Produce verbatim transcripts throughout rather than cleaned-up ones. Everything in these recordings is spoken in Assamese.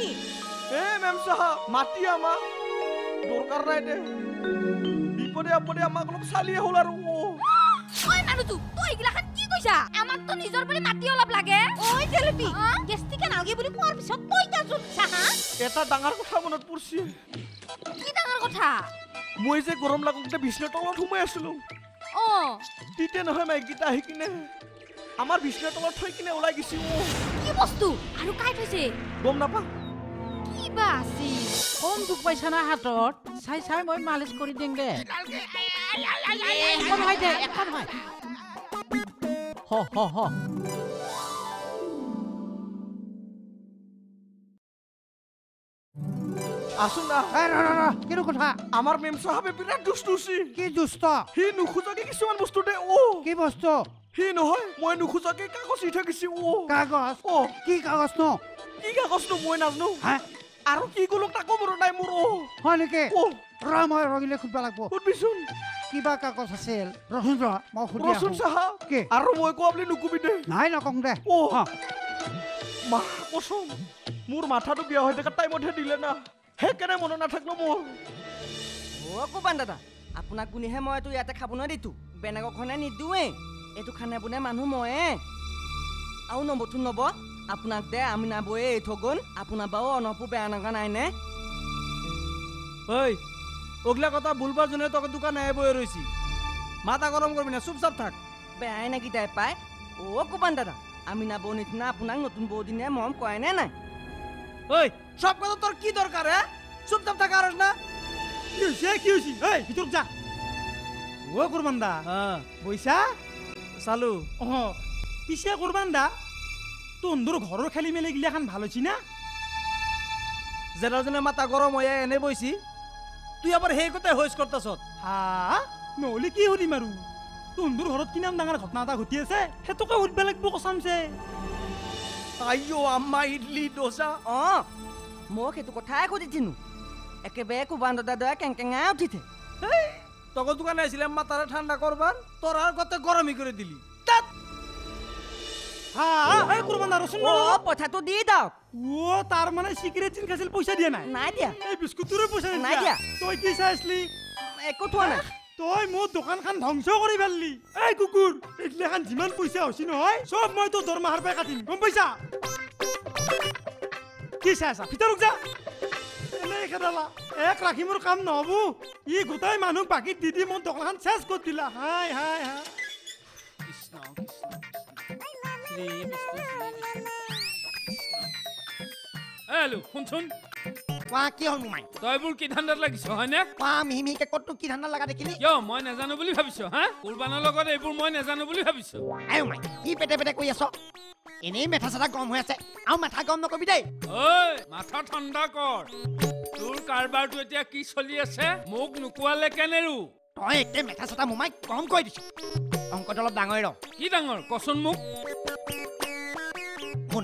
কি এ মেম সাহেব মাটি আমা দৰকাৰ নাই দে বিপদে আপদে আমাক অলপ চালিয়ে হ'ল আৰু ওই মানুহটো তুই ইগলাখান কি কইছা আমাক তো নিজৰ বুলি মাটি অলপ লাগে ওই জেলেপি গেষ্টিকে নালগে বুলি কোৱাৰ পিছত তই তা জুনছা হা এটা ডাঙৰ কথা মনত পৰছি কি ডাঙৰ কথা মই যে গৰম লাগোতে বিছনাৰ তলত সোমাই আছিলো অ তিতে নহয় মাইকিটা আহি কিনে আমাৰ বিছনাৰ তলত থৈ কিনে ওলাই গিছি কি বস্তু আৰু কাই থৈছে গম নাপা কি বা আছিল কোন দুখ পাইছা না হাতত চাই চাই মই মালিচ কৰি দিম দে একো নহয় দে একো নহয় হ হ হ আসুন না কিনো কথা আমার মেম সাহেবে বিরাট দুষ্টুছি কি দুষ্ট হি নুখুজাকে কিছুমান বস্তু দে ও কি বস্তু হি নহয় মই নুখুজাকে কাগজ ইঠা গেছি ও কাগজ ও কি কাগজ ন কি কাগজ নো মই নাজনো হা আৰু কি গলক তাকো মোৰ নাই মোৰ ও হয় নেকি ও ৰ মই ৰগিলে খুব লাগব উঠবিচোন কিবা কাগজ আছিল ৰচোন ৰ মই খুদি ৰচোন সাহেব কি আৰু মই কো আপনি নুকুবি দে নাই নকং দে ও মা কসম মোৰ মাথাটো বিয়া হৈ থকা টাইমতহে দিলে না হেকেনে মন নাথাকলো মোৰ ও কোবান দাদা আপোনাক গুনিহে মই তো ইয়াতে খাব ন দিতু বেনাগখনে নিদুৱে এটো খানে বনে মানুহ ময়ে আউ নবতু নব আপোনাক দে আমি নাবয়ে এথগন আপোনা বাও অনপু বেয়া নাগা নাই নে ওই ওগলা কথা ভুলবার জন্য তোকে দোকানে আয় বয়ে রইছি মাথা গরম করবি না চুপচাপ থাক বেয়াই নাকি তাই পাই ও কোবান দাদা আমি না বউ নিচিনা আপোনাক নতুন বউ দিনে মৰম কয় নে নাই ওই সব কথা তোর কি দরকার হে চুপচাপ থাক আর না কি হইছে কি হইছে এই ভিতর যা ও কুরবান দা হ্যাঁ বইসা চালু ও পিছে কুরবান দা তোর ঘরের খেলি মেলে গিলা খান ভালো হইছি না যেটা জনে মাথা গরম হয়ে এনে বইছি তুই আবার সেই কথাই হইস করতাছ হা নহলে কি সুধিম আৰু তোৰ ঘৰত কি নাম ডাঙৰ ঘটনা এটা ঘটি আছে সেইটোকে সুধিব লাগিব কচামছে আইও আম্মা ইডলি ডোসা অ মোক সেইটো কথাই সুধিছিনো একেবাৰে কোবান দাদা দয়া কেংকেঙাই উঠিছে তখন দোকানে আসছিলাম মাথাটা ঠান্ডা করবার তোর আর কত গরমই করে দিলি তাত হা এই কুরবান আৰু শুন ও পইচাটো দি দাও ও তাৰ মানে সিগারেট চিন খাইছিল পইচা দিয়া নাই নাই দিয়া এই বিস্কুটৰে পইচা নাই দিয়া তই কি চাইছলি একো থোৱা নাই তই মোৰ দোকানখন ধ্বংস কৰি পেললি এই কুকুৰ এইগিলাখান যিমান পইচা হৈছে নহয় চব মই তোৰ দৰমহাৰ পৰা কাটিম গম পাইছা কি চাইছা ভিতৰক যা এনেই খেদালা এক ৰাখি মোৰ কাম নহব ই গোটাই মানুহ বাকীত দি দি মোৰ দোকানখন চেচ কৰি দিলা হাই হাই হাই কৃষ্ণ কৃষ্ণ শ্ৰী বিষ্ণু হেল্ল' শুনচোন কোৱা কি হ'ল মাই তইবোৰ কি ধান্দাত লাগিছ হয়নে কোৱা মিহি মিহিকে ক'তনো কি ধান্দা লগা দেখিলি কিয় মই নাজানো বুলি ভাবিছ হা কুৰবানৰ লগত এইবোৰ মই নাজানো বুলি ভাবিছ আয়ো মাই কি পেটে পেটে কৈ আছ এনেই মেথা চেথা গৰম হৈ আছে আৰু মাথা গৰম নকবি দেই ঐ মাথা ঠাণ্ডা কৰ তোৰ কাৰবাৰটো এতিয়া কি চলি আছে মোক নোকোৱালে কেনেৰু তই একে মেথা চেথা মোমাই গৰম কৰি দিছ অংকটো অলপ ডাঙৰ ৰ কি ডাঙৰ কচোন মোক শুন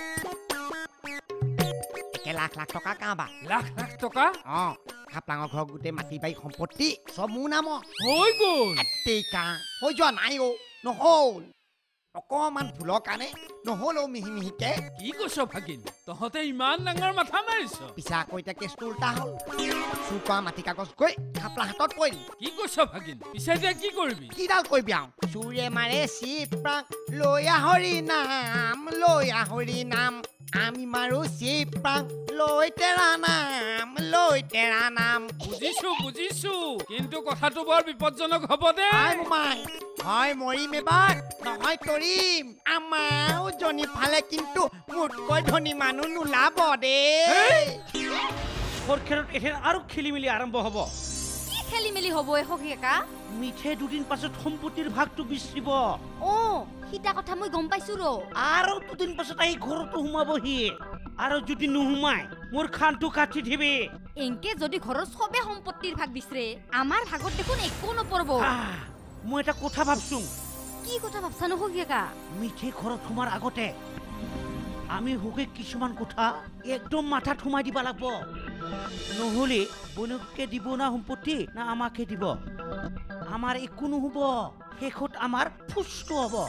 একে লাখ লাখ টকা কাঁবা লাখ লাখ টকা অ খাপলাঙৰ ঘৰ গোটেই মাটি বাৰী সম্পত্তি চব মোৰ নামত হৈ গ'ল টেকা হৈ যোৱা নাই অ নহ'ল অকমান ভুলৰ কাৰণে নহ'ল মিহি মিহিকে কি কৈছ ভাগিন তহঁতে ইমান ডাঙৰ মাথা মাৰিছ পিছে আকৌ এতিয়া কেছটো উল্টা হ'ল চুৰ কৰা মাটি কাগজ গৈ খাপলা হাতত পৰিল কি কৈছ ভাগিন পিছে এতিয়া কি কৰিবি কিডাল কৰিবি আৰু চুৰে মাৰে চিপ্ৰাং লৈ আহৰি নাম লৈ আহৰি নাম আমি মাৰো চিপ্ৰাং লৈ তেৰা নাম লৈ তেৰা নাম বুজিছো বুজিছো কিন্তু কথাটো বৰ বিপদজনক হ'ব দে আই মোমাই হয় মৰিম এবাৰ নহয় তৰিম আমাৰো জনী ফালে কিন্তু মোতকৈ ধনী মানুহ নোলাব দেই খোৰ খেৰত এতিয়া আৰু খেলি মেলি আৰম্ভ হ'ব কি খেলি মেলি হ'ব এ সখীয়েকা মিঠে দুদিন পাছত সম্পত্তিৰ ভাগটো বিচৰিব অ হিতা কথা মই গম পাইছো ৰ আৰু দুদিন পাছত আহি ঘৰতো সোমাবহি আৰু যদি নোসোমাই মোৰ খানটো কাটি দিবি এনকে যদি ঘৰৰ সবে সম্পত্তিৰ ভাগ বিচৰে আমাৰ ভাগত দেখোন একো নপৰব মই এটা কথা ভাবছো কি কথা ভাবছা ন সখীয়েকা মিঠে ঘৰত সোমাৰ আগতে আমি হুকে কিছুমান কথা একদম মাথাত সোমাই দিব লাগিব নহলে বনকে দিব না সম্পত্তি না আমাকে দিব আমাৰ একো নহব শেষত আমাৰ ফুচটো হ'ব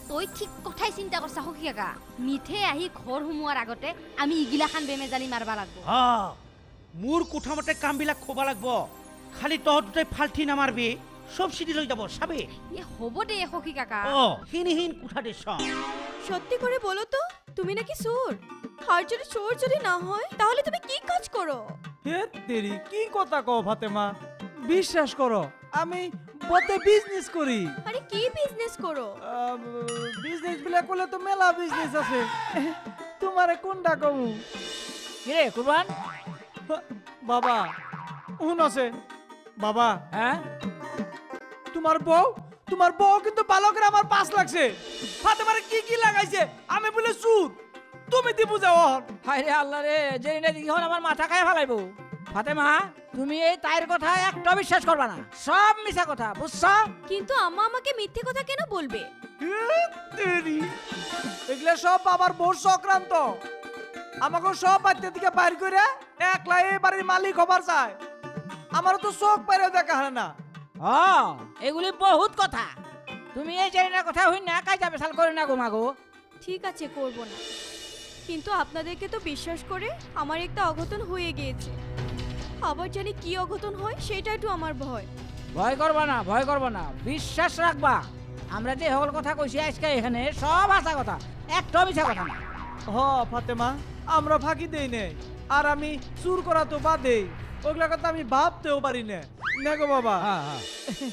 তই ঠিক কথাই চিন্তা কৰছা সখী কাকা মিঠে আহি ঘৰ সোমোৱাৰ আগতে আমি ইগিলাখান বেমেজালি মাৰবা লাগব হা মোৰ কোঠামতে কামবিলাক খোবা লাগব খালি তহঁত দুটাই ফাল্টি নামাৰবি সব চিঠি লৈ যাব চাবি এ হ'ব দে সখী কাকা ও হিনহিন কোঠা দে সব সত্যি করে বলো তো তুমি নাকি চোর আর যদি চোর যদি না হয় তাহলে তুমি কি কাজ করো হে তেরি কি কথা কও ফাতেমা বিশ্বাস করো আমি বতে বিজনেস করি আরে কি বিজনেস করো বিজনেস বলে কলে তো মেলা বিজনেস আছে তোমারে কোনটা কমু কিরে কুরবান বাবা উন আছে বাবা হ্যাঁ তোমার বউ তোমার বউ কিন্তু ভালো করে আমার পাস লাগছে ফাতেমারে কি কি লাগাইছে আমি বলে চুর তুমি দি বুঝাও হায় রে আল্লাহ রে জেনে দেখি হন আমার মাথা খায় ফেলাইবো ফাতেমা তুমি এই তাইর কথা একটা বিশ্বাস করবা না সব মিছা কথা বুঝছো কিন্তু আম্মা আমাকে মিথ্যে কথা কেন বলবে তেরি এগুলা সব বাবার বউর চক্রান্ত আমাকে সব বাড়িতে দিকে বাইর করে একলা এই বাড়ির মালিক হবার চায় আমারও তো চোখ বাইরেও দেখা হয় না ও এগুলি বহুত কথা তুমি এই জেনে কথা হই না কাজ যাবে সাল করে না গো মাগো ঠিক আছে করব না কিন্তু আপনাদেরকে তো বিশ্বাস করে আমার একটা অঘটন হয়ে গিয়েছে আবার জানি কি অঘটন হয় সেটা একটু আমার ভয় ভয় করবা না ভয় করবা না বিশ্বাস রাখবা আমরা যে হল কথা কইছি আজকে এখানে সব আসা কথা একটা মিছা কথা না হ ফাতেমা আমরা ফাঁকি দেই নে আর আমি চুর করা তো বাদে ওগুলা কথা আমি ভাবতেও পারি না না গো বাবা হ্যাঁ হ্যাঁ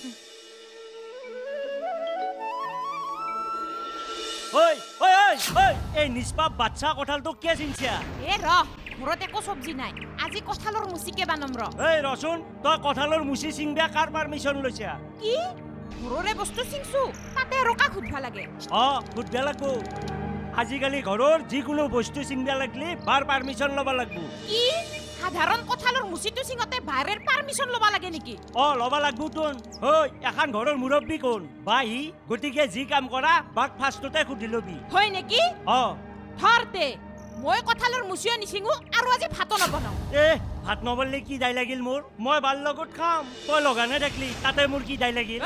ওই ওই ওই ওই এই নিষ্পাপ বাচ্চা কঁঠালটো কে চিনছা এ ৰ ঘৰত একো চব্জি নাই আজি কঁঠালৰ মুচিকে বানম ৰ এই ৰচোন তই কঁঠালৰ মুচি চিংবা কাৰ পাৰমিশন লৈছা কি ঘৰৰে বস্তু চিংছো তাতে ৰকা খুদবা লাগে অ খুদবা লাগবো আজিকালি ঘৰৰ যিকোনো বস্তু চিংবা লাগলি বাৰ পাৰমিশন ল'ব লাগবো কি সাধাৰণ কঁঠালৰ মুচিটো চিঙতে বাহিৰৰ পাৰমিশন ল'ব লাগে নেকি অ ল'ব লাগবো তোন ঐ এখন ঘৰৰ মুৰব্বী কোন বাহি গতিকে যি কাম কৰা বাক ফাৰ্ষ্টতে সুধি ল'বি হয় নেকি অ ধৰ দে মই কঁঠালৰ মুচিও নিচিঙো আৰু আজি ভাতো নবনাও এ ভাত নবললে কি দাই লাগিল মোৰ মই বাৰ লগত খাম তই লগানে দেখলি তাতে মোৰ কি দাই লাগিল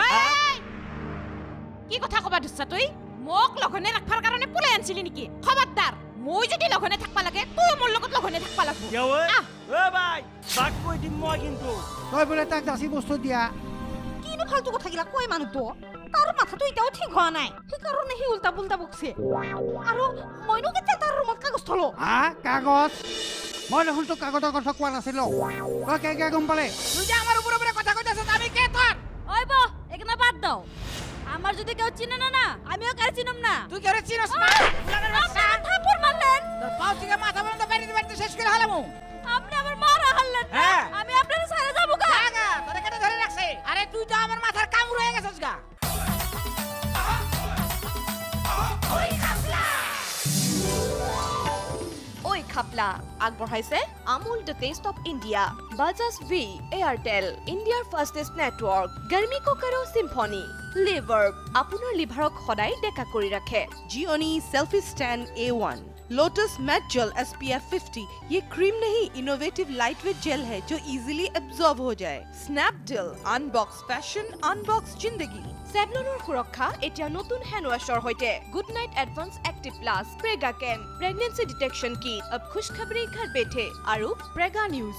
কি কথা কবা ধুচ্ছা তই মোক লঘনে ৰাখবাৰ কাৰণে পলাই আনছিলি নেকি খবৰদাৰ মই যদি লঘনে থাকবা লাগে তই মোৰ লগত লঘনে থাকবা লাগব কিয় ঐ ঐ ভাই বাক কৈ দিম মই কিন্তু তই বোলে তাক যাচি বস্তু দিয়া কিনো ফালতু কথা গিলা কয় মানুহটো তাৰ মাথাটো এতিয়াও ঠিক হোৱা নাই সেইকাৰণে সি উল্টা পুল্টা বকছে আৰু মইনো কেতিয়া তাৰ ৰুমত কাগজ থলো হা কাগজ মই দেখোন তোক কাগজৰ কথা কোৱা নাছিলো তই কে কে গম পালে তুই যে আমার উপরে উপরে কথা কইতাছ আমি কে তোর ওই বো এখানে বাদ দাও আমার যদি কেউ চিনে না না আমিও কার চিনম না তুই কেরে চিনস না ফুলানের বাচ্চা থাপ্পড় মারলেন তোর পাও থেকে মাথা পর্যন্ত বাড়িতে বাড়িতে শেষ করে হলামু আপনি আমার মারা হারলেন না হ্যাঁ। আমি আপনার সাথে যাবো গা আগা তোরে কেটে ধরে রাখছে আরে তুই তো আমার মাথার কামড় হয়ে গেছস গা ঐ খাপলা আগবঢ়াইছে Amul the taste of India Bajaj V Airtel ইণ্ডিয়াৰ ফাষ্টেষ্ট নেটৱৰ্ক গাৰ্মি কোকাৰো চিম্ফনি লিভাৰ আপোনাৰ লিভাৰক সদায় ডেকা কৰি ৰাখে Gionee selfie stand A one Lotus matte gel S P F fifty ये क्रीम नहीं इनोवेटिव लाइटवेट जेल है जो इजीली एब्जॉर्ब हो जाए स्नैपडील अनबॉक्स फैशन अनबॉक्स जिंदगी চেভলনৰ সুৰক্ষা এতিয়া নতুন হেণ্ড ৱাছৰ সৈতে good night advance active plus প্ৰেগা কেন প্ৰেগনেন্সি ডিটেকশ্যন কিট अब खुशखबरी घर बैठे আৰু প্ৰেগা নিউজ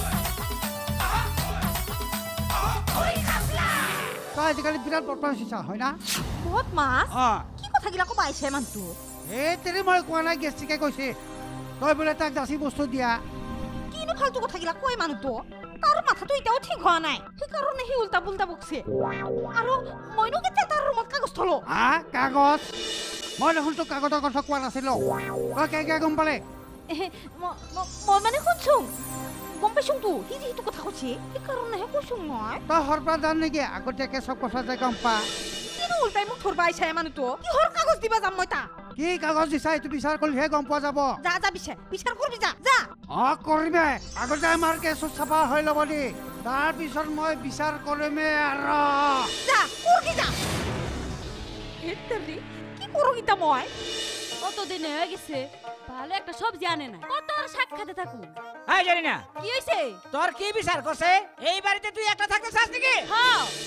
তই আজিকালি বিৰাট বদমাছ হৈছা হয় না বহুত মাছ অ কি কথা গিলা কবা আইছে মানুহটো এই তেৰি মই কোৱা নাই গেষ্টিকে কৈছে তই বোলে তাক যাচি বস্তু দিয়া কিনো ফালতু কথা গিলা কয় মানুহটো তাৰ মাথাটো এতিয়াও ঠিক হোৱা নাই সেইকাৰণে সি উল্টা পুল্টা বকছে আৰু মইনো কেতিয়া তাৰ ৰুমত কাগজ থলো হা কাগজ মই দেখোন তোক কাগজৰ কথা কোৱা নাছিলো তই কে কে গম পালে মই মানে শুনছো গম পাইছো তো সি যিটো কথা কৈছে সেইকাৰণেহে কৈছো মই তই হৰপৰা জান নেকি আগতীয়াকে চব কথা যে গম পা কিনো উল্টাই মোক ধৰবা আইছে মানুহটো কিহৰ কাগজ দিবা যাম মই তা কি কাগজ দিছা এইটো বিচাৰ কৰিলেহে গম পোৱা যাব যা যা বিচাৰ বিচাৰ কৰিবি যা যা অ কৰিমে আগতে আমাৰ কেছটো চাফা হৈ ল'ব দি তাৰপিছত মই বিচাৰ কৰিমে আৰু যা কৰবি যা হেতৰি কি কৰো ইতা মই কতদিন হয়ে গেছে ভালো একটা সবজি আনে না কত আর সাক্ষাতে থাকু হাই জানি না কি হইছে তোর কি বিচার করছে এই বাড়িতে তুই একটা থাকতে চাস নাকি হ্যাঁ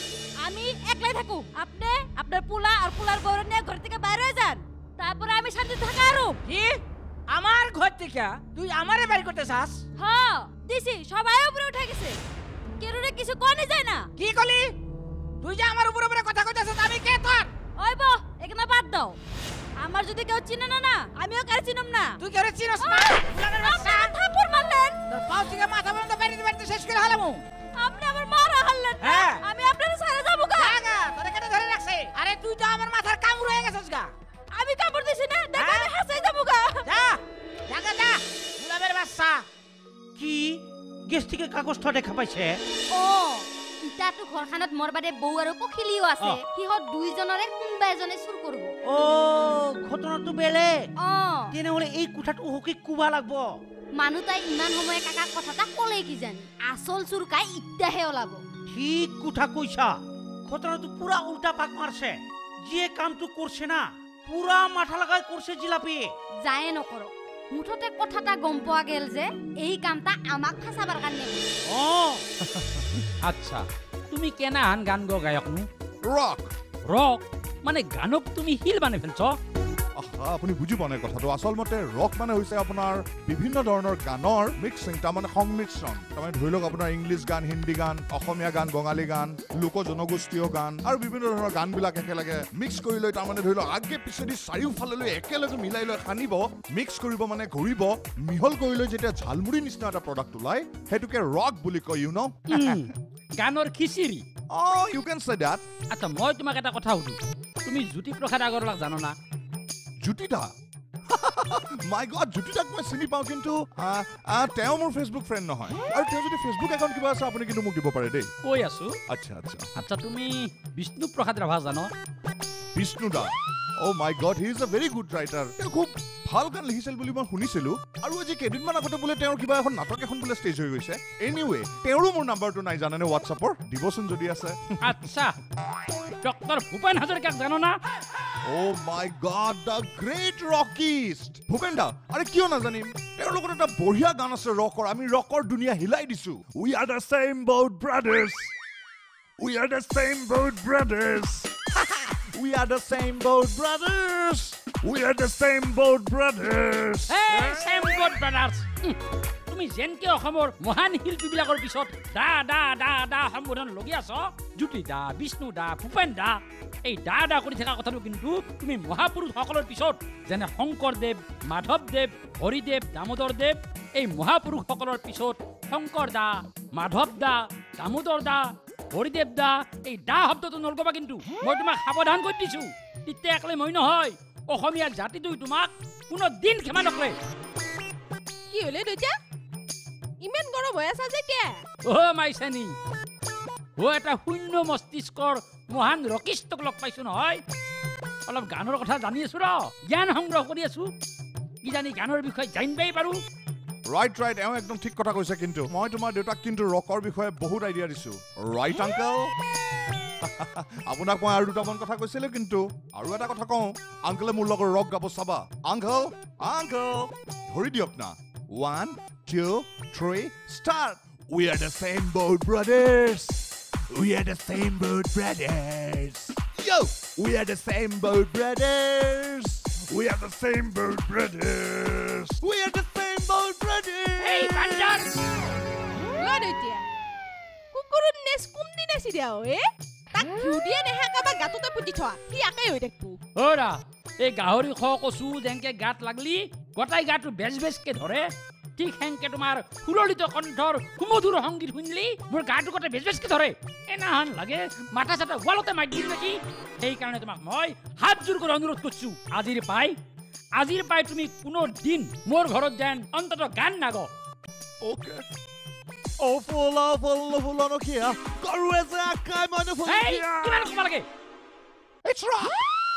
আমি একলাই থাকো আপনি আপনার পোলা আর পোলার বউর নিয়ে ঘর থেকে বাইরে হয়ে যান তারপরে আমি শান্তি থাকা আরো কি আমার ঘর থেকে তুই আমারে বের করতে চাস হ্যাঁ দিছি সবাই উপরে উঠে গেছে কেরুরে কিছু কোনে যায় না কি কলি তুই যে আমার উপরে উপরে কথা কইতাছিস আমি কে তোর ওই বো এখানে বাদ দাও আমার যদি কেউ চিনে না না আমিও কার চিনম না তুই কেরে চিনস না ফুলানের বাচ্চা থাপুর মারলেন তোর পাও থেকে মাথা পর্যন্ত বেরিয়ে বেরিয়ে শেষ করে হালামু আপনি আমার মারা হারলেন না হ্যাঁ। আমি আপনার সারা যাবো গা আগা তোরে কেটে ধরে রাখছে আরে তুই তো আমার মাথার কামড় হয়ে গেছিস গা আমি কাপড় দিছি না দেখো হ্যাঁ? আমি হাসাই যাবো গা যা জাগা যা ফুলানের বাচ্চা কি গেষ্টিকে কাগজটা দেখা পাইছে ও ইটাটো ঘৰখানত মোৰ বাদে বৌ আৰু পখিলিও আছে অ। সিহঁত দুইজনৰে কোনবা এজনে চুৰ কৰিব ও ঘটনাটো বেলেগ অ তেনেহলে এই কোঠাটো হকি কুবা লাগব মানুহ তাই ইমান সময়ে কাকাক কথা এটা ক'লে কি জানি আচল চুৰকাই ইটাহে ওলাব ঠিক কোঠা কইছা ঘটনাটো পুরা উল্টা পাক মারছে যে কামটো করছে না পুরা মাথা লাগাই করছে জিলাপি যায় নকৰক মুঠতে কথা এটা গম পোৱা গেল যে এই কামটা আমাক ফাঁচাবৰ কাৰণে ও আচ্ছা তুমি কেনাহান গান গো গায়ক নো ৰক রক মানে গানক তুমি হিল বানাই ফেলছ আহা আপুনি বুজি পোৱা নাই কথাটো আচলমতে ৰক মানে হৈছে আপোনাৰ বিভিন্ন ধৰণৰ গানৰ মিক্সিং তাৰমানে সংমিশ্ৰণ তাৰমানে ধৰি লওক আপোনাৰ ইংলিছ গান হিন্দী গান অসমীয়া গান বঙালী গান লোক জনগোষ্ঠীয় গান আৰু বিভিন্ন ধৰণৰ গানবিলাক একেলগে মিক্স কৰি লৈ তাৰমানে ধৰি লওক আগে পিছেদি চাৰিওফাললৈ একেলগে মিলাই লৈ সানিব মিক্স কৰিব মানে ঘূৰিব মিহল কৰি লৈ যেতিয়া ঝালমুড়ি নিচিনা এটা প্ৰডাক্ট ওলাই সেইটোকে ৰক বুলি কয় ইউ ন গানৰ খিচিৰি অ ইউ কেন সে দ্যাট আচ্ছা মই তোমাক এটা কথা সুধো তুমি জ্যোতিপ্ৰসাদ আগৰৱালাক জানো না জুটিদা মাই গড জুটিদাক মই চিনি পাওঁ কিন্তু তেওঁ মোৰ ফেচবুক ফ্ৰেণ্ড নহয় আৰু তেওঁ যদি ফেচবুক একাউণ্ট কিবা আছে আপুনি কিন্তু মোক দিব পাৰে দেই কৈ আছো আচ্ছা আচ্ছা আচ্ছা তুমি বিষ্ণুপ্ৰসাদ ৰাভা জানো বিষ্ণুদা oh my god he is a very good writer তেওঁ খুব ভাল গান লিখিছিল বুলি মই শুনিছিলো আৰু আজি কেইদিনমান আগতে বোলে তেওঁৰ কিবা এখন নাটক এখন বোলে ষ্টেজ হৈ গৈছে এনিৱে তেওঁৰো মোৰ নাম্বাৰটো নাই জানেনে হোৱাটছআপৰ দিবচোন যদি আছে আচ্ছা ডক্টৰ ভূপেন হাজৰিকাক জানো না oh my god the great rockist Bhupen da আৰে কিয় নাজানিম তেওঁৰ লগত এটা বঢ়িয়া গান আছে ৰকৰ আমি ৰকৰ দুনিয়া হিলাই দিছো উই are the same but brothers we are the same but brothers we are the same but brothers we are the same but brothers এই চেম বট ব্ৰাদাৰ্ছ তুমি যেনকে অসমৰ মহান শিল্পীবিলাকৰ পিছত দা দা দা দা সম্বোধন লগি আছ জ্যোতি দা বিষ্ণু দা ভূপেন দা এই দা দা কৰি থকা কথাটো কিন্তু তুমি মহাপুৰুষসকলৰ পিছত যেনে শংকৰদেৱ মাধৱদেৱ হৰিদেৱ দামোদৰদেৱ এই মহাপুৰুষসকলৰ পিছত শংকৰ দা মাধৱ দা দামোদৰ দা হৰিদেৱ দা এই দা শব্দটো নলগবা কিন্তু মই তোমাক সাৱধান কৰি দিছো তেতিয়া একলে মই নহয় অসমীয়া জাতিটোই তোমাক কোনো দিন ক্ষমা নকৰে কি হলে দুইটা ইমান গৰম হৈ আছা যে কে অ মাইছানি ও এটা শূন্য মস্তিষ্কৰ মহান ৰকিষ্টক লগ পাইছো নহয় অলপ গানৰ কথা জানি আছো ৰ জ্ঞান সংগ্ৰহ কৰি আছো কি জানি গানৰ বিষয়ে জানিবই পাৰো ৰাইট ৰাইট এওঁ একদম ঠিক কথা কৈছে কিন্তু মই তোমাৰ দেউতাক কিন্তু ৰকৰ বিষয়ে বহুত আইডিয়া দিছো ৰাইট আংকল আপোনাক মই আৰু দুটামান কথা কৈছিলো কিন্তু আৰু এটা কথা কওঁ আংকলে মোৰ লগত ৰক গাব চাবা আংকল আংকল ধৰি দিয়ক না one two three start we are the same but brothers we are the same but brothers Yo! We are the same boat brothers! We are the same boat brothers! We are the same boat brothers! এই বান্দৰ লো দুইটা কুকুৰৰ নেছ কোন দিন আছে দিয়া এ তাক ঘুদিয়ে নেহা কাবা গাততে পুতি থোৱা কি আকাই হৈ দেখবো ওৰা এই গাহৰি খ কচু যেনকে গাত লাগলি গটাই গাটো বেজ বেজকে ধৰে ঠিক হেনকে তোমাৰ সুললিত কণ্ঠৰ সুমধুৰ সংগীত শুনিলি মোৰ গাটো গটাই বেজ বেজকে ধৰে এনাহান লাগে মাথা চাটা ৱালতে মাৰি দিম নেকি সেইকাৰণে তোমাক মই হাত জোৰ কৰি অনুৰোধ কৰিছো আজিৰ পাই আজিৰ পাই তুমি কোনো দিন মোৰ ঘৰত যেন অন্তত গান নাগ Okay. Oh, fulla, fulla, fulla, no kia. Garue se akkai manu fulla এই kia. কিমান ক'ব লাগে It's rock!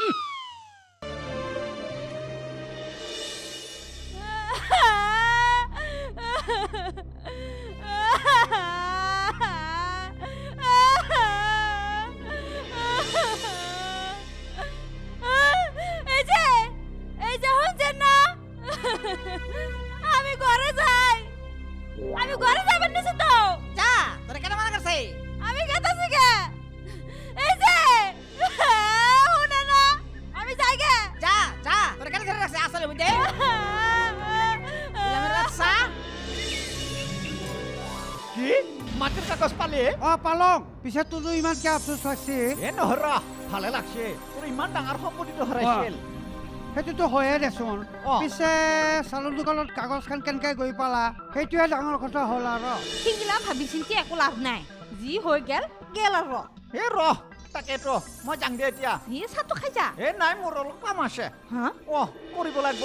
এই যে এই যে শুনছেন না আমি ঘরে যাই আমি ঘরে যাবেন নিছি তো যা তোরে কেন মানা করছে আমি গেতাছি গে মাটিৰ কাগজ পালি অ পালং পিছে তোৰো ইমান কি আফচোচ লাগছে এ নহৰ ভালে লাগছে তোৰ ইমান ডাঙৰ সম্পত্তিটো হেৰাইছিল সেইটোতো হয়ে দেচোন পিছে চালৰ দোকানত কাগজখন কেনেকৈ গৈ পালা সেইটোৱে ডাঙৰ কথা হ'ল আৰু সিগিলা ভাবি চিন্তি একো লাভ নাই যি হৈ গেল গেল আৰু এ ৰহ তাকেতো মই যাং দে এতিয়া এই চাহটো খাই যা এ নাই মোৰ অলপ কাম আছে হা অ কৰিব লাগিব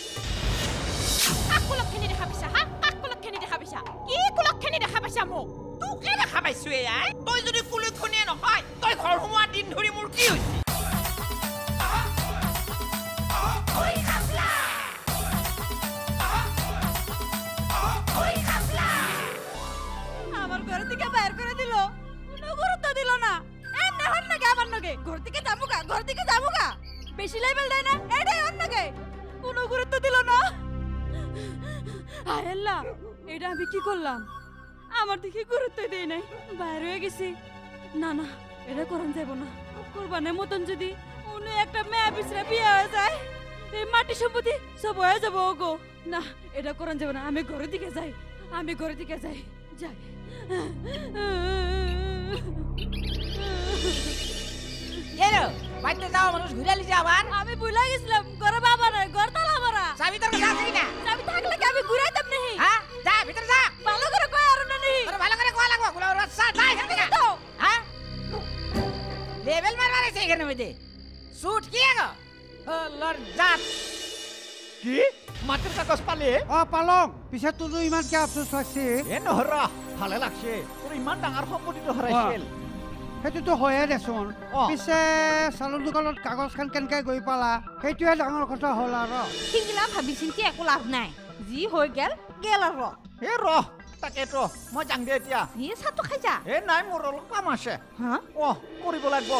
কুলকখিনি দেখা পাইছা হা কুলকখিনি দেখা পাইছা কি কুলকখিনি দেখা পাইছা মোক তোকে দেখা পাইছো এয়াই তই যদি কুলকখনিয়ে নহয় তই ঘৰ সোমোৱা দিন ধৰি মোৰ কি হৈছে ওই খাপলা ওই খাপলা আমার ঘর থেকে বাইর করে দিল কোনো গুরুত্ব দিল না এমনি হন নাকি আমার নাকি ঘর থেকে যাবুকা ঘর থেকে যাবুকা বেশি লেভেল দেয় না এটাই হন নাকি কোনো গুরুত্ব দিল না আয় আল্লাহ এটা আমি কি করলাম আমার দিকে গুরুত্ব দেই নাই বাইরে হয়ে গেছি না না এটা করান যাব না কুরবানের মতন যদি অন্য একটা মেয়ে বিছরা বিয়ে হয়ে যায় এই মাটি সম্পত্তি সব হয়ে যাব গো না এটা করান যাব না আমি ঘরের দিকে যাই আমি ঘরের দিকে যাই যাই এরো বাইতে যাও মানুষ ঘুরালি যা আবার আমি ভুলে গেছিলাম ঘরে বাবা নাই ঘর তালা মারা চাবি তোর কাছে আছে কিনা চাবি থাকলে কি আমি ঘুরাইতাম নাহি হ্যাঁ যা ভিতর যা ভালো করে কই আর নাহি তোর ভালো করে কোয়া লাগবো গুলো রাস্তা যাই এখান থেকে তো হ্যাঁ লেভেল মারবার আছে এখানে মধ্যে শুট কি আগো লর জাত কি মাটিৰ কাগজ পালি অ পালং পিছে তোৰো ইমান কি আফচোচ লাগছে এ নহৰ ভালে লাগছে তোৰ ইমান ডাঙৰ সম্পত্তিটো হেৰাইছিল সেইটোতো হয়ে দেচোন পিছে চালৰ দোকানত কাগজখন কেনেকৈ গৈ পালা সেইটোৱে ডাঙৰ কথা হ'ল আৰু সিগিলা ভাবি চিন্তি একো লাভ নাই যি হৈ গেল গেল আৰু এ ৰহ তাকেতো মই যাং দে এতিয়া এই চাহটো খাই যা এ নাই মোৰ অলপ কাম আছে হা অ কৰিব লাগিব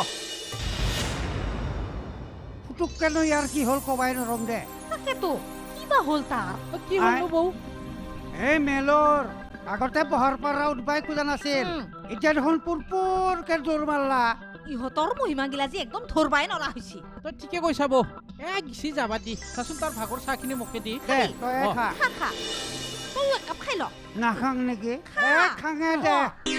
ফুটুককেনো ইয়াৰ কি হ'ল কবাই নৰম দে তাকেতো কিবা হ'ল তাৰ কি হ'ল বৌ এই মেলৰ আগতে বহাৰ পৰা উঠবাই খোজা নাছিল এতিয়া দেখোন পুৰপুৰকে দৌৰ মাৰলা ইহঁতৰ মহিমাগিলা যে একদম ধৰবাই নৰা হৈছে তই ঠিকে কৈছা বৌ এ গিছি যাবা দি চাচোন তাৰ ভাগৰ চাহখিনি মোকে দি দে তই খা খা খা তই একাপ খাই ল নাখাং নেকি এ খাঙে দে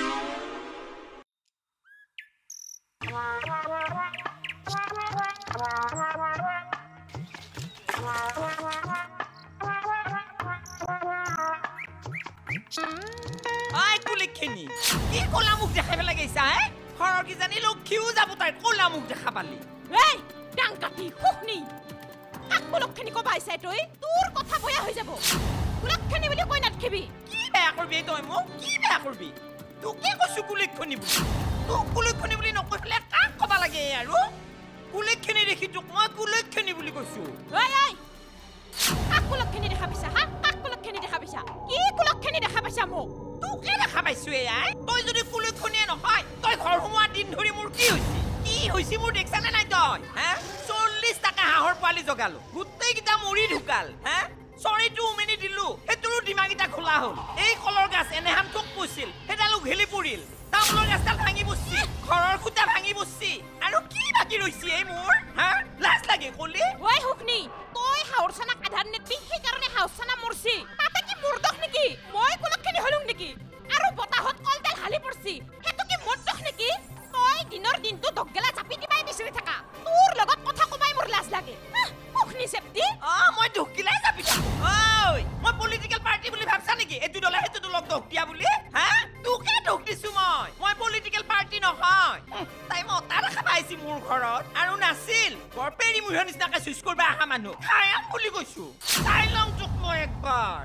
আই কুলিকখিনি কি কোলা মুখ দেখাব লাগাইছা হে ঘৰৰ কি জানি লক্ষীও যাব তাই কোলা মুখ দেখা পালি এই ডাংকাটি খুকনি কাক কুলকখিনি কবা আইছা তই তোৰ কথা বয়া হৈ যাব কুলকখিনি বুলি কৈ নাথকিবি কি বেয়া কৰবি তই মোক কি বেয়া কৰবি তোকে কৈছো কুলিকখিনি বুলি তোক কুলিকখিনি বুলি নকৈলে কাক কবা লাগে আৰু কুলিকখিনি দেখি তোক মই কুলিকখিনি বুলি কৈছো ঐ ঐ কাক কুলকখিনি দেখা পাইছা হা কাক কুলকখিনি দেখা পাইছা কি কুলকখিনি দেখা পাইছা মোক তোকে দেখা পাইছো এয়াই তই যদি কুলকখিনিয়ে নহয় তই ঘৰ সোমোৱা দিন ধৰি মোৰ কি হৈছে কি হৈছে মোৰ দেখছানে নাই তই হা চল্লিছ টাকা হাঁহৰ পোৱালি জগালো গোটেইকেইটা মৰি ঢুকাল হা চৰিটো উমেনি দিলো সেইটোৰো ডিমাগিটা খোলা হ'ল এই কলৰ গাছ এনেহান ঠোক পৰিছিল সেইডালো ঘেলি পৰিল তামোলৰ গাছডাল ভাঙি বসছি ঘৰৰ খুঁটা ভাঙি বসছি আৰু কি বাকি ৰৈছে এই মোৰ হা লাজ লাগে কলি ঐ হুকনি তই হাউৰছানাক আধাৰ নেটবি সেইকাৰণে হাউৰছানা মৰছি তাতে কি মুৰ্দক নেকি মই কুলকখিনি হলুং নেকি আৰু বতাহত কলডাল হালি পৰছি সেইটো কি মুৰ্দক নেকি তই দিনৰ দিনটো দগগেলা চাপি দিবাই বিচাৰি থাকা তোৰ লগত কথা কবাই মোৰ লাজ লাগে হুকনি সেপ্তি অ মই ঢুকিলাই চাপি থাকো ঐ মই পলিটিকেল পাৰ্টি বুলি ভাবছা নেকি এটো দলে হেটো দলক দক দিয়া বুলি হা তোকে দক দিছো মই মই পলিটিকেল পাৰ্টি নহয় তাই মতা দেখা পাইছি মোৰ ঘৰত আৰু নাছিল গৰপেৰি মুহৰ নিচিনাকে চুইচ কৰবা আহা মানুহ খায়াম বুলি কৈছো তাই লং তোক মই একবাৰ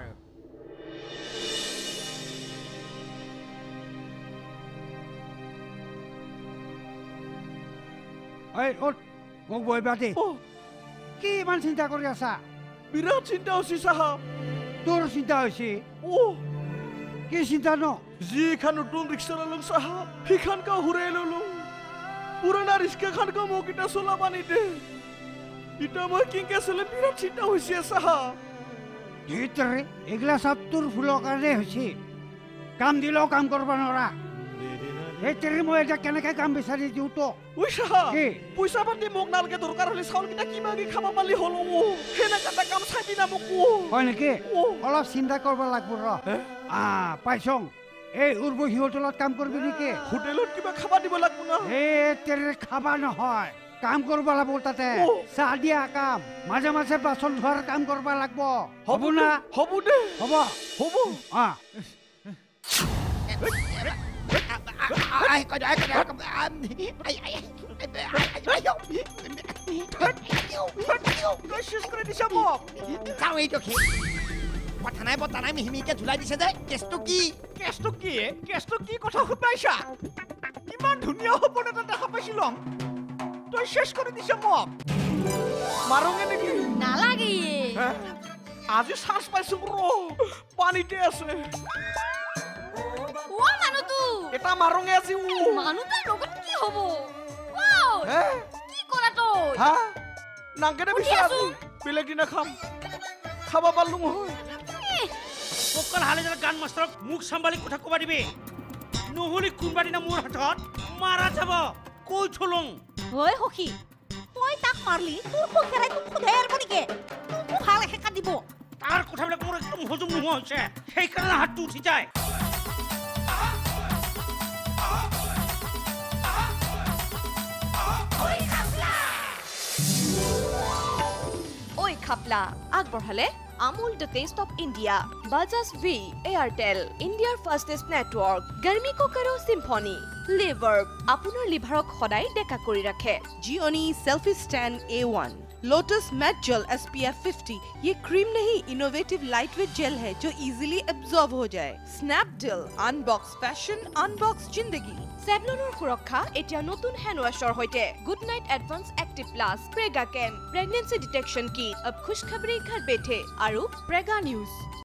ঐ ওঠ মোক বহিবা দে কি ইমান চিন্তা কৰি আছা বিৰাট চিন্তা হৈছে চাহাব তোৰ চিন্তা হৈছে অ কি চিন্তা ন যিখান নতুন ৰিক্সা ললো চাহাব সিখানকা হুৰাই ললো পুৰণা ৰিক্সাখানকা মোক এটা চলাবা নিদে এটা মই কিংকে চলে বিৰাট চিন্তা হৈছে চাহাব ধেইতৰে এগিলা চব তোৰ ভুলৰ কাৰণে হৈছে কাম দিলেও কাম কৰিব নোৱাৰা এই তেৰি মই এতিয়া কেনেকে কাম বিচাৰি দিওঁ তো ওই চাহাব পইচা পাতি মোক নালকে দৰকাৰ হ'লে চাউলকেইটা কিবা কি খাব পালি হ'ল সেনেকা এটা কাম চাই দিনা মোক হয় নেকি অলপ চিন্তা কৰিব লাগিব ৰ পাইছং এই উৰ্বশী হোটেলত কাম কৰবি নেকি হোটেলত কিবা খাবা দিব লাগব না এই তেৰে খাবা নহয় কাম কৰবা লাগব তাতে চাহ দিয়া কাম মাজে মাজে বাচন ধোৱাৰ কাম কৰবা লাগব হ'ব না হ'ব দে হ'ব হ'ব অ কথা নাই বতা নাই মিহিমিকে ঝুলাই দিছে যে কেছটো কি কেছটো কি কেছটো কি কথা সুধাইছা ইমান ধুনীয়া সপোন এটা দেখা পাইছিলো তই শেষ কৰি দিছ মোক মাৰোগে নেকি নালাগে আজি চান্স পাইছো ব্ৰো পানীতে আছে ও মানুহটো এটা মাৰোগে আজি মানুহটোৰ লগত কি হ'ব হে কি কৰা তই হা নাংকেনে বিচাৰ বেলেগ দিনা খাম খাবা পাৰলো নহয় পকাৰ হালে যারা গান মাষ্টৰক মুখ সাম্ভালি কথা কবা দিবি নহলি কোনবা দিনা মোৰ হাতত মাৰা যাব কৈ থলং ঐ সখী তই তাক মারলি তোর পক্ষেরাই তো খুদের বনিকে তোর ভালে হেকা দিব তাৰ কথাবিলাক মোৰ একদম হজম নোহোৱা হৈছে সেইকাৰণে হাতটো উঠি যায় ঐ খাপলা আগবঢ়ালে Amul the taste of India Bajaj V Airtel ইণ্ডিয়াৰ ফাষ্টেষ্ট নেটৱৰ্ক গাৰ্মি কোকাৰো চিম্ফনি লিভাৰ আপোনাৰ লিভাৰক সদায় ডেকা কৰি ৰাখে Gionee selfie stand A one Lotus matte gel S P F fifty ये क्रीम नहीं इनोवेटिव लाइटवेट जेल है जो इजीली एब्जॉर्ब हो जाए स्नैपडील अनबॉक्स फैशन अनबॉक्स जिंदगी চেভলনৰ সুৰক্ষা এতিয়া নতুন হেণ্ড ৱাছৰ সৈতে good night advance active plus প্ৰেগা কেন প্ৰেগনেন্সি ডিটেকশ্যন কিট অব খুশখবৰি ঘৰ বেঠে আৰু প্ৰেগা নিউজ